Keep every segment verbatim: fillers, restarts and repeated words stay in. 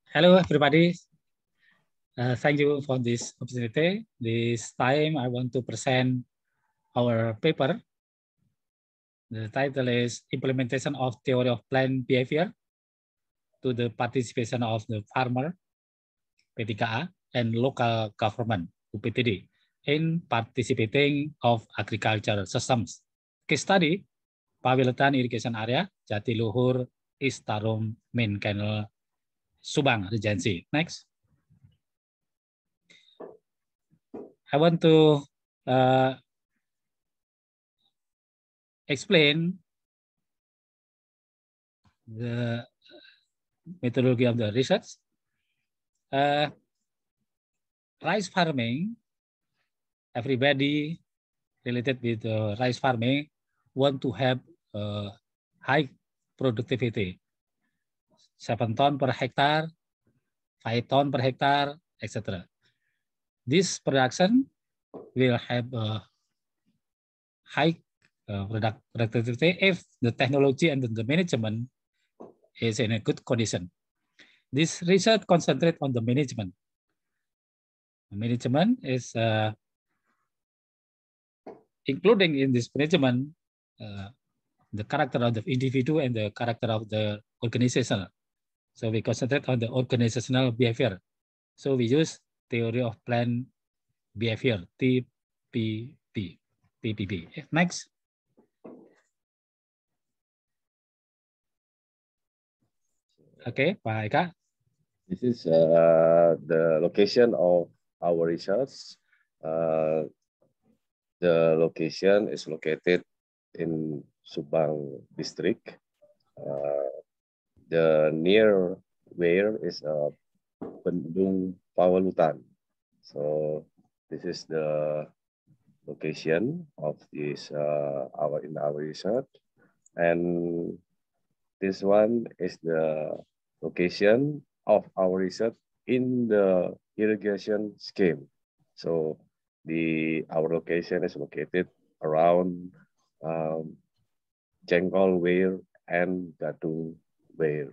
Hello, everybody. Uh, thank you for this opportunity. This time, I want to present our paper. The title is Implementation of Theory of Plant Behavior to the Participation of the Farmer, P tiga A, and Local Government, U P T D, in Participating of Agriculture Systems. Case study, Pawiletan Irrigation Area, Jatiluhur, East Tarum, Main Canal, Subang Regency. Next. I want to uh, explain the methodology of the research. Uh, rice farming, everybody related with uh, rice farming want to have uh, high productivity, seven ton per hectare, five ton per hectare, et cetera. This production will have a high uh, product productivity if the technology and the management is in a good condition. This research concentrates on the management. Management is uh, including in this management uh, the character of the individual and the character of the organization. So we concentrate on the organizational behavior. So we use theory of plant behavior, T P P. T P P. Next. Okay, Pak Eka. This is uh, the location of our research. Uh, the location is located in Subang district. Uh, the near where is uh, Bendung Pawiletan. So this is the location of this uh, our in our research, and this one is the location of our research in the irrigation scheme. So the our location is located around um, Jengkol Weir and Gadung Weir.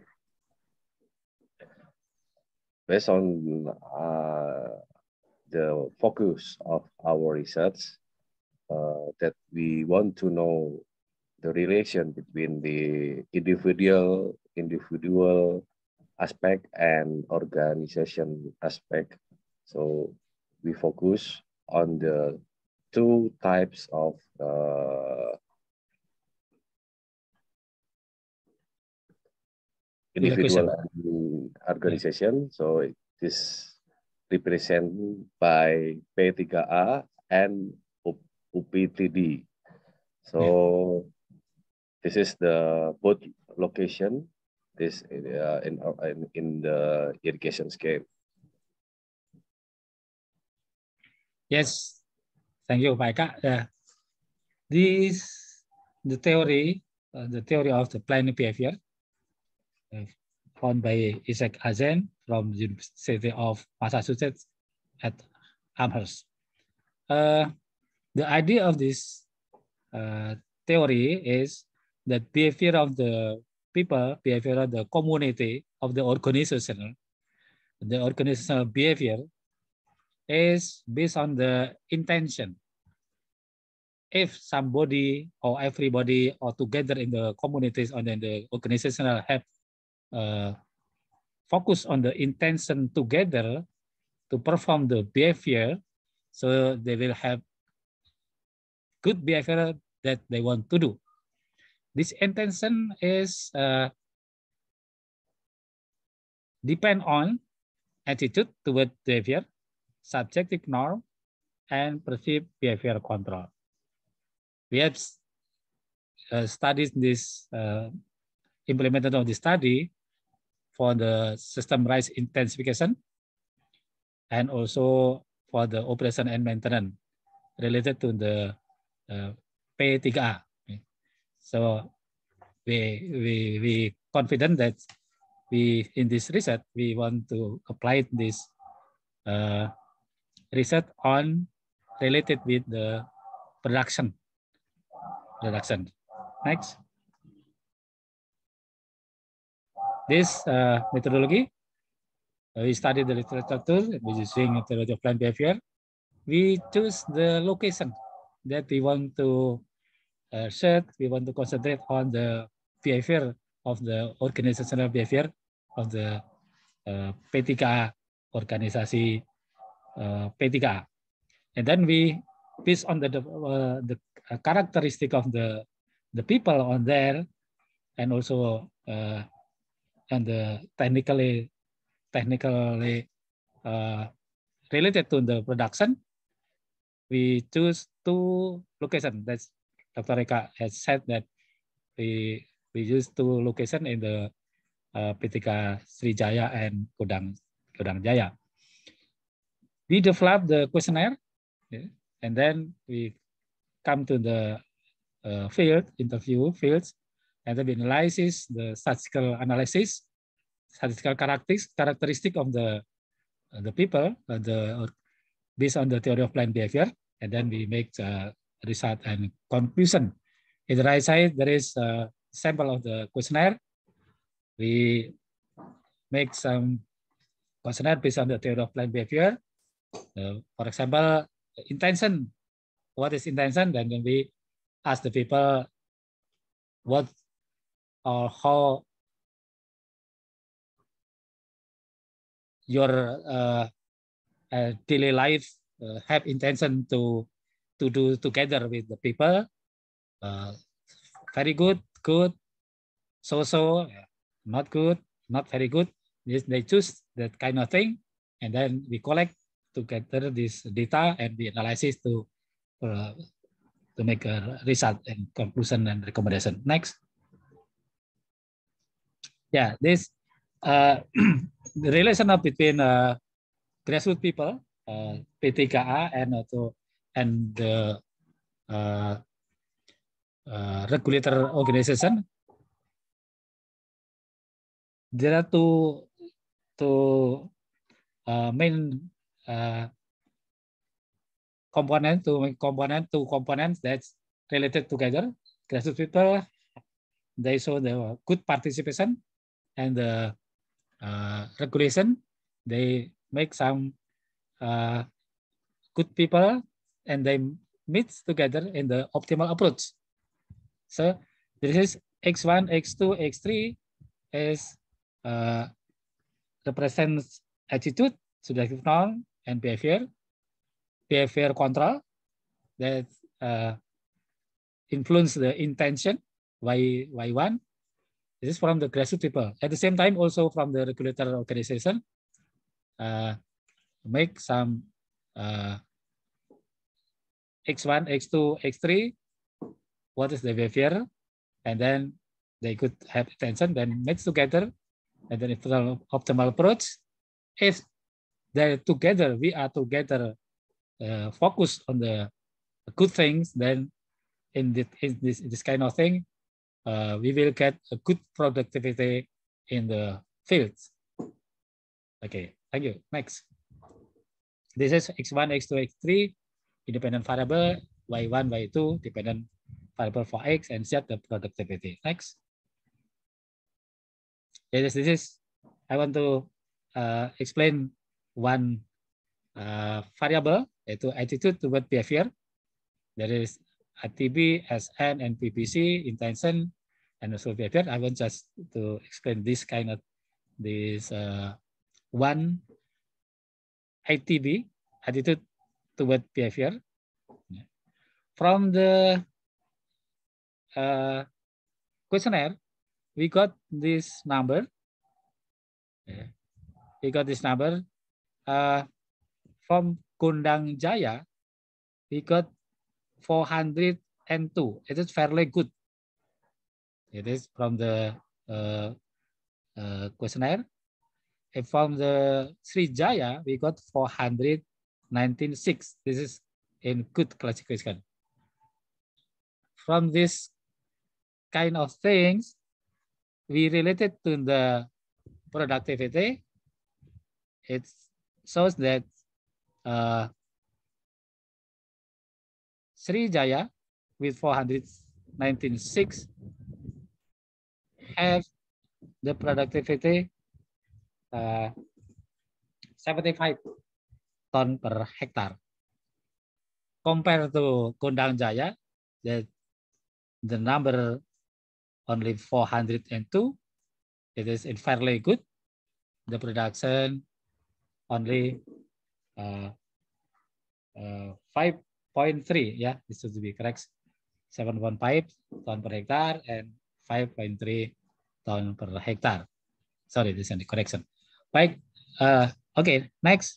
Based on uh, the focus of our research, uh, that we want to know the relation between the individual individual aspect and organization aspect. So we focus on the two types of uh, individual and organization. So it is represented by P tiga A and U P T D. So this is the both location. This uh, in, in in the irrigation scheme. Yes, thank you, Pak Eka. Uh, this the theory, uh, the theory of the plant behavior, uh, found by Isaac Hazen from the University of Massachusetts at Amherst. Uh, the idea of this uh, theory is that behavior of the people, behavior of the community, of the organization, the organizational behavior is based on the intention. If somebody or everybody or together in the communities or in the organizational have uh, focus on the intention together to perform the behavior, so they will have good behavior that they want to do. This intention is uh, depend on attitude toward behavior, subjective norm, and perceived behavior control. We have uh, studied this uh, implemented of the study for the system rice intensification and also for the operation and maintenance related to the uh, P tiga A. So we we we confident that we in this research we want to apply this uh, research on related with the production production. Next. This uh, methodology we study the literature using theory of plant behavior. We choose the location that we want to uh, search. We want to concentrate on the behavior of the organizational behavior of the uh, P tiga A, organisasi uh, P tiga A. And then we, based on the, uh, the characteristic of the, the people on there, and also uh, and the technically technically uh, related to the production, we choose two locations. That's Doctor Eka has said that we we use two locations in the uh, P tiga Srijaya and Kodang Kodang Jaya. We develop the questionnaire, yeah, and then we come to the uh, field interview fields, and then we analyze the statistical analysis, statistical characteristics characteristic of the uh, the people, uh, the based on the theory of plant behavior, and then we make uh, result and conclusion. In the right side, there is a sample of the questionnaire. We make some questionnaire based on the theory of plant behavior. Uh, for example, intention. What is intention? Then we ask the people what or how your uh, uh, daily life uh, have intention to to do together with the people. Uh, very good, good, so-so, not good, not very good. They choose that kind of thing, and then we collect together this data and we analysis to uh, to make a result and conclusion and recommendation. Next. Yeah, this uh, the relation between uh, grassroots people, uh, P tiga A, and also and the uh, uh, regulator organization. There are two two uh, main uh, component, two main component, two components that's related together. Grassroots people, they show the good participation, and the uh, regulation, they make some uh, good people, and they meet together in the optimal approach. So this is X one, X two, X three is uh, represents attitude, subjective norm, and behavior. Behavior control that uh, influence the intention, Y, Y one. This is from the grassroots people. At the same time, also from the regulator organization, uh, make some uh, X one, X two, X three, what is the behavior, and then they could have attention, then mix together, and then optimal, optimal approach. If they're together, we are together uh, focused on the good things, then in, the, in this, this kind of thing, uh, we will get a good productivity in the fields. Okay, thank you. Next. This is X one, X two, X three, independent variable, Y one, Y two, dependent variable for X, and set the productivity. Next. Yes, this is, I want to uh, explain one uh, variable, yaitu attitude toward behavior. There is A T B, S N, and P P C, intention, and also behavior. I want just to explain this kind of, this uh, one A T B, attitude toward behavior. From the uh, questionnaire, we got this number. We got this number. Uh, from Kodang Jaya, we got four hundred two. It is fairly good. It is from the uh, uh, questionnaire. And from the Srijaya, we got four hundred ninety-six. This is in good classification. From this kind of things, we related to the productivity. It shows that uh, Srijaya with four hundred ninety-six have the productivity uh, seventy-five ton per hectare. Compared to Gondang Jaya, the, the number only four hundred two. It is fairly good. The production only uh, uh, five point three. Yeah, this should be correct. seven point five ton per hectare and five point three ton per hectare. Sorry, this is the correction. Baik, uh, okay, next.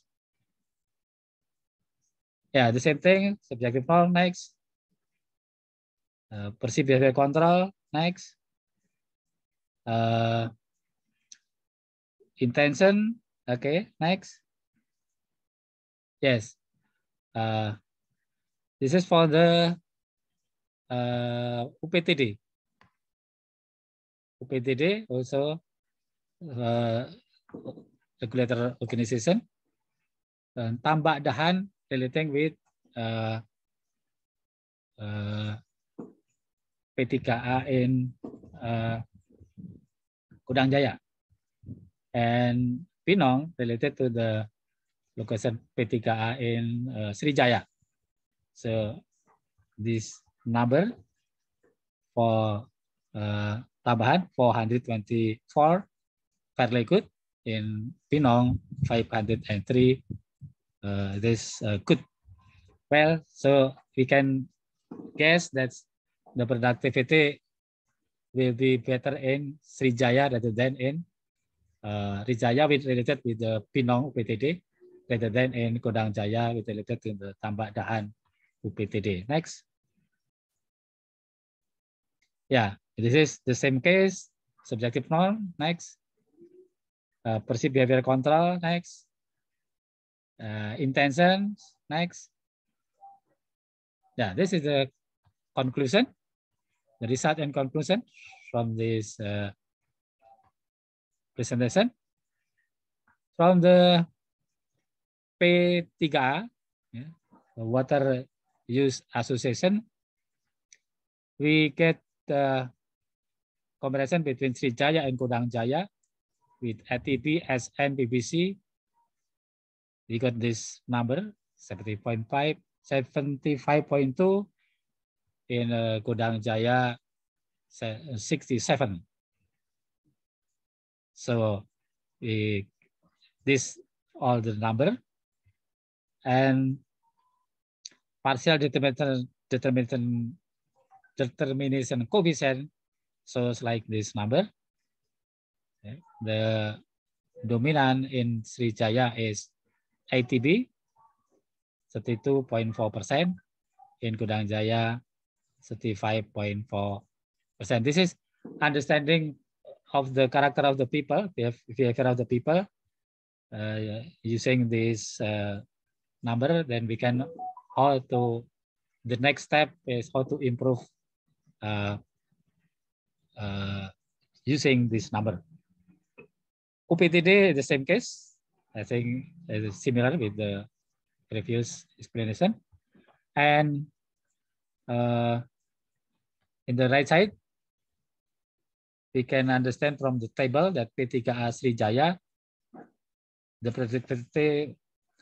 Yeah, the same thing. Subjective form, next. Uh, perceived behavior control, next. Uh, intention, okay, next. Yes. Uh, this is for the uh, U P T D. U P T D also uh, regulator organization. Dan tambak dahan relating with uh, uh, P tiga A in uh, Gondang Jaya. And Pinong related to the location P tiga A in uh, Srijaya. So this number for uh, tambahan four hundred twenty-four, fairly good. In Pinong five hundred three, uh, this uh, good. Well, so we can guess that the productivity will be better in Srijaya rather than in uh, Rijaya with related with the Pinong U P T D rather than in Gondang Jaya with related to the Tambak Dahan U P T D. Next. Yeah, this is the same case. Subjective norm. Next. Uh, perceived behavior control. Next. Uh, intentions. Next. Yeah, this is the conclusion, the result and conclusion from this uh, presentation. From the P tiga A, yeah, the Water Use Association, we get the comparison between Srijaya and Gondang Jaya with A T B, S N, B B C. We got this number, seventy point five, seventy-five point two, in uh, Gondang Jaya, sixty-seven. So we, this all the number, and partial determination determination determination coefficient shows like this number. Okay. The dominant in Srijaya is A T B, thirty-two point four percent. In Gondang Jaya, thirty-five point four percent. This is understanding of the character of the people, behavior of the people. Uh, using this uh, number, then we can how to, the next step is how to improve uh, uh, using this number. U P T D, the same case. I think it's similar with the previous explanation. And uh, in the right side, we can understand from the table that P tiga A Srijaya, the productivity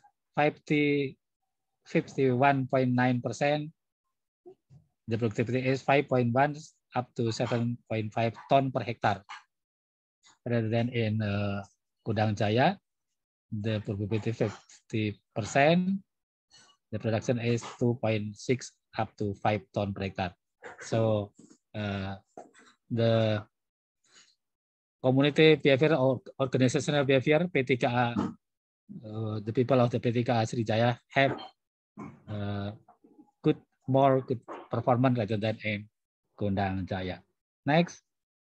fifty-one point nine percent, the productivity is five point one up to seven point five ton per hectare. Rather than in uh, Gondang Jaya, the productivity fifty percent, the production is two point six up to five ton per hectare. So uh, the community behavior or organizational behavior P tiga A, uh, the people of the P tiga A Srijaya have uh, good, more good performance rather than in Gondang Jaya. Next.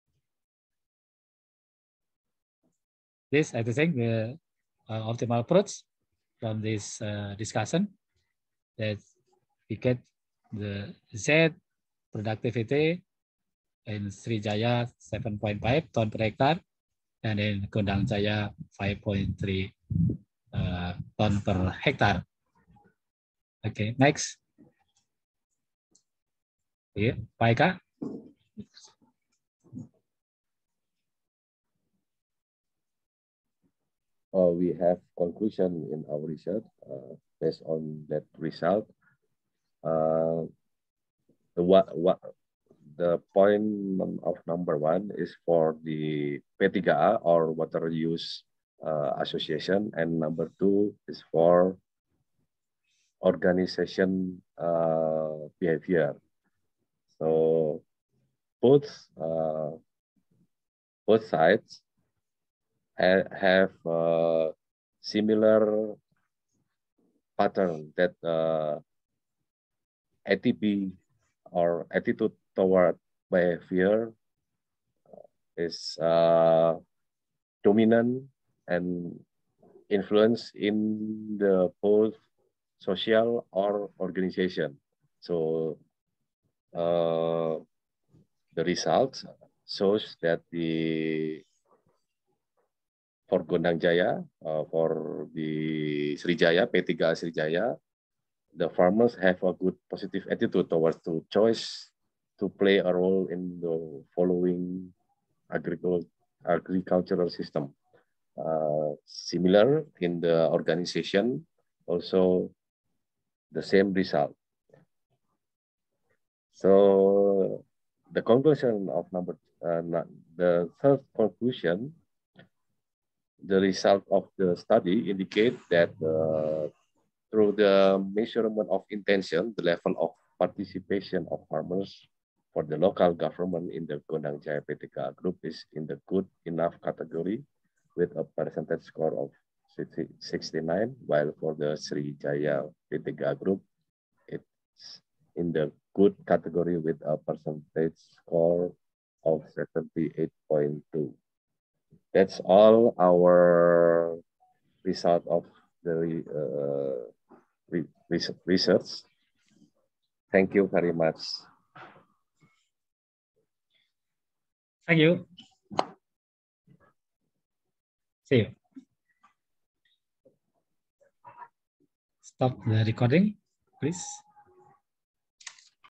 This, I think, the uh, optimal approach from this uh, discussion, that we get the Z productivity in Srijaya seven point five ton per hectare, and in Gondang Jaya five point three uh, ton per hectare. Okay, next. Yeah, Pak Eka. uh, we have conclusion in our research uh, based on that result. Uh, the what what the point of number one is for the P tiga A or Water Use uh, Association, and number two is for organization uh, behavior. So both uh, both sides ha have uh, similar pattern that uh, A T B or attitude toward behavior is uh, dominant and influence in the both social or organization. So uh, the result shows that the for Gondang Jaya, uh, for the Srijaya, P tiga A Srijaya, the farmers have a good positive attitude towards the choice to play a role in the following agricultural agricultural system. Uh, similar in the organization, also the same result. So the conclusion of number uh, the third conclusion, the result of the study indicate that uh, through the measurement of intention, the level of participation of farmers for the local government in the Gondang Jaya P tiga A group is in the good enough category with a percentage score of sixty-nine, while for the Srijaya P tiga A group, it's in the good category with a percentage score of seventy-eight point two. That's all our result of the uh, research. Thank you very much. Thank you. See you. Stop the recording, please.